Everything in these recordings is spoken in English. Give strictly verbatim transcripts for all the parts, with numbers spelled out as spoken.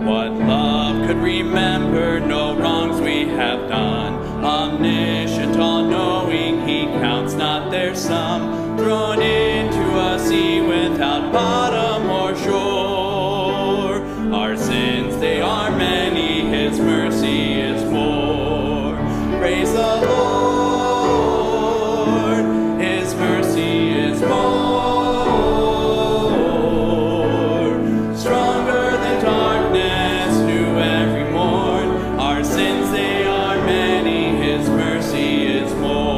What love could remember, no wrongs we have done. Omniscient, all-knowing, he counts not their sum. Thrown into a sea without bottom or shore. Our sins, they are many, his mercy is more. Praise the Lord, his mercy is more. Stronger than darkness, new every morn. Our sins, they are many, his mercy is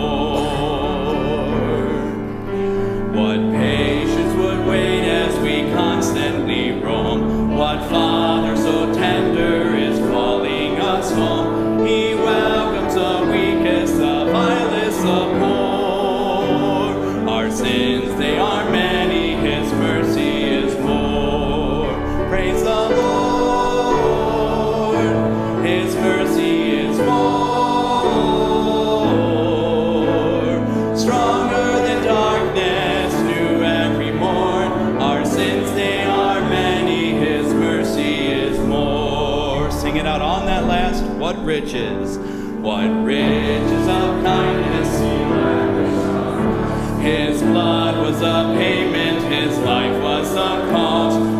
more. What patience would wait as we constantly roam? What Father so tender is calling us home? He welcomes the weakest, the vilest, the poor. Our sins, they are many, his mercy is more. Praise the Lord, his mercy is more. Stronger than darkness, new every morn. Our sins, they are many, his mercy is more. Sing it out on that last. What riches, what riches of kindness. His blood was a payment, his life was the cost.